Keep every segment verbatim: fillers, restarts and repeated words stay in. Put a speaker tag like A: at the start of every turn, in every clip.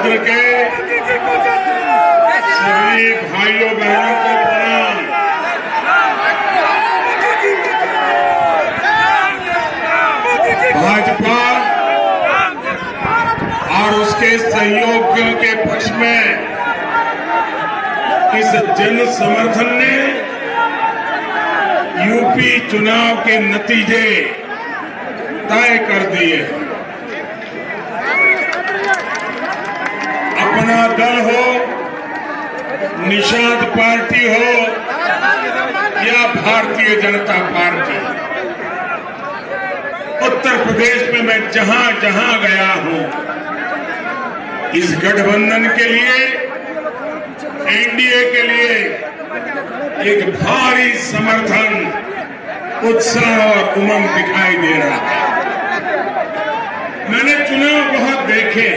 A: सदन के सभी भाइयों बहनों को प्रणाम। भाजपा और उसके सहयोगियों के पक्ष में इस जन समर्थन ने यूपी चुनाव के नतीजे तय कर दिए। अपना दल हो, निषाद पार्टी हो या भारतीय जनता पार्टी, उत्तर प्रदेश में मैं जहां जहां गया हूं, इस गठबंधन के लिए, एनडीए के लिए एक भारी समर्थन, उत्साह और उमंग दिखाई दे रहा है। मैंने चुनाव बहुत देखे,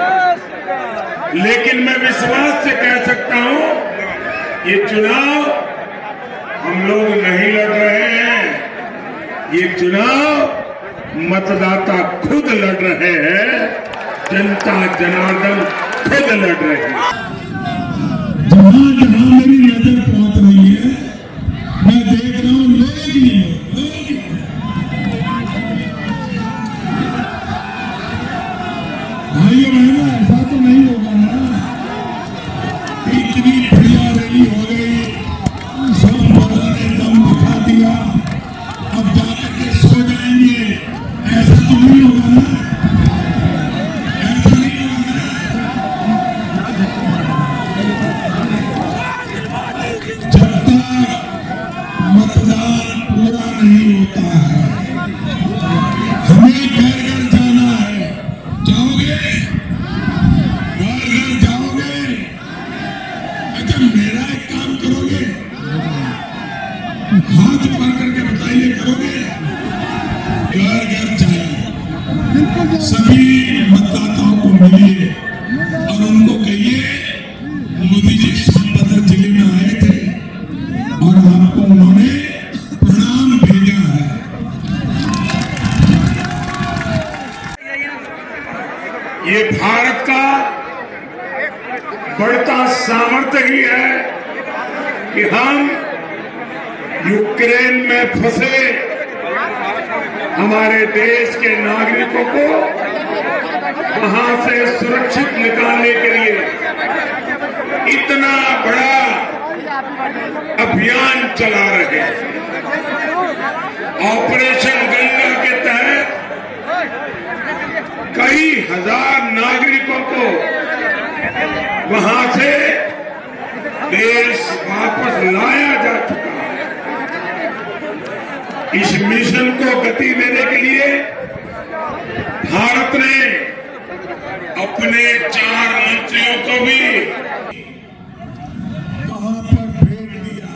A: लेकिन मैं विश्वास से कह सकता हूं, ये चुनाव हम लोग नहीं लड़ रहे हैं, ये चुनाव मतदाता खुद लड़ रहे हैं, जनता जनार्दन खुद लड़ रहे हैं।
B: जहां जहां मेरी नजर पहुंच रही है, मैं देख रहा हूं लोग ही लोग। भाइयों बहनों, ऐसा तो नहीं होगा ना, इतनी बढ़िया रैली हो गई, सब लोगों ने दम दिखा दिया, अब जाकर के सो जाएंगे, ऐसा तो नहीं होगा ना, ऐसा नहीं होगा ना। जब तक मतदान पूरा नहीं होता है, हमें घर घर जाना है। जाओगे? घर घर जाओगे? अच्छा, मेरा एक काम करोगे, हाथ पकड़ करके बताइए, करोगे? घर घर जाइए, सभी मतदाताओं को मिलिए और उनको कहिए, मोदी जी सोनभद्र जिले में आए थे और आपको उन्होंने प्रणाम भेजा है।
A: ये भारत का बढ़ता सामर्थ्य ही है कि हम यूक्रेन में फंसे हमारे देश के नागरिकों को वहां से सुरक्षित निकालने के लिए इतना बड़ा अभियान चला रहे हैं। ऑपरेशन गंगा के तहत कई हजार नागरिकों को वहां से देश वापस लाया जा चुका है। इस मिशन को गति देने के लिए भारत ने अपने चार मंत्रियों को भी
B: वहां पर भेज दिया।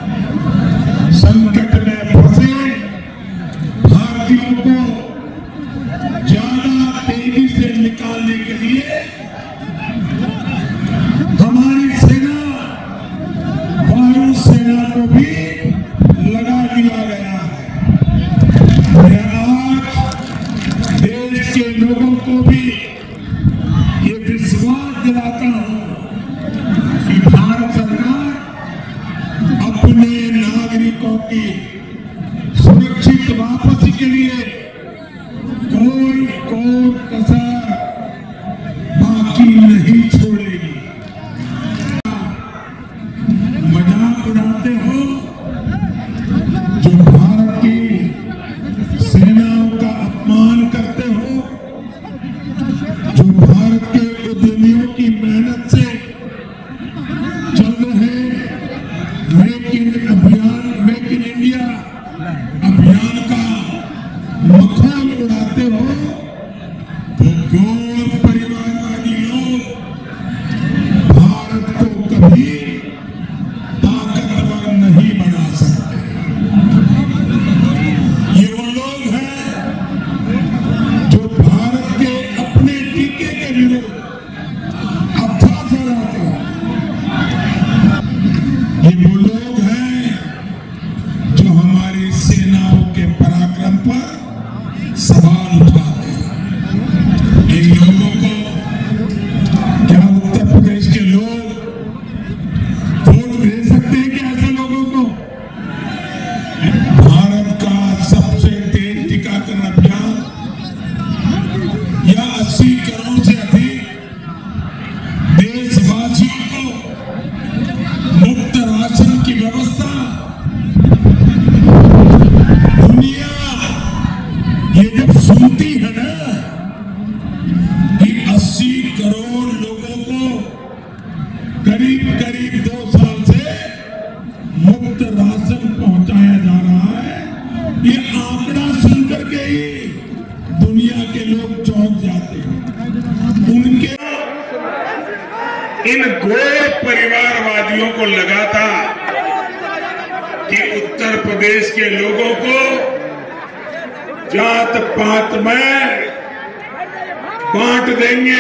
B: संकट में फंसे भारतीयों को ज्यादा तेजी से निकालने के लिए हमारी सेना, वायु सेना को भी लगा दिया गया है। मैं आज देश के लोगों को भी ये विश्वास दिलाता हूं कि भारत सरकार अपने नागरिकों की सुरक्षित वापसी के लिए कोई कोई कसर बाकी नहीं छोड़ेगी। मजाक उड़ाते हो, जो भारत की सेनाओं का अपमान करते हो, जो भारत के उद्यमियों की मेहनत से चल रहे मेक इन अभियान, मेक इन इंडिया अभियान का मखौल उड़ाते हो, तो गौर परिवारवादी लोग भारत को कभी ताकतवर नहीं बना सकते। ये वो लोग हैं जो भारत के अपने टीके के विरुद्ध अफवाह फैलाते हैं। ये वो लोग हैं जो हमारी सेनाओं के पराक्रम पर सवाल उठाते हैं। ये जब सुनती है ना कि अस्सी करोड़ लोगों को करीब करीब दो साल से मुफ्त राशन पहुंचाया जा रहा है, ये आंकड़ा सुनकर के ही दुनिया के लोग चौंक जाते हैं। उनके
A: इन घोर परिवारवादियों को लगा था कि उत्तर प्रदेश के लोगों को जात पात में बांट देंगे,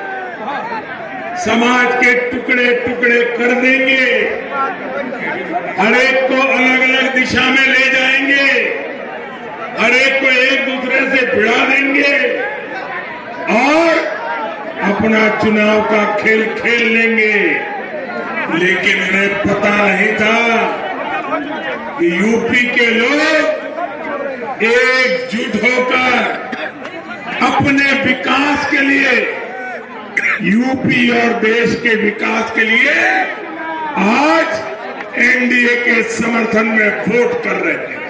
A: समाज के टुकड़े टुकड़े कर देंगे, हर एक को अलग अलग दिशा में ले जाएंगे, हर एक को एक दूसरे से भिड़ा देंगे और अपना चुनाव का खेल खेल लेंगे। लेकिन उन्हें पता नहीं था कि यूपी के लोग एकजुट होकर अपने विकास के लिए, यूपी और देश के विकास के लिए आज एनडीए के समर्थन में वोट कर रहे हैं।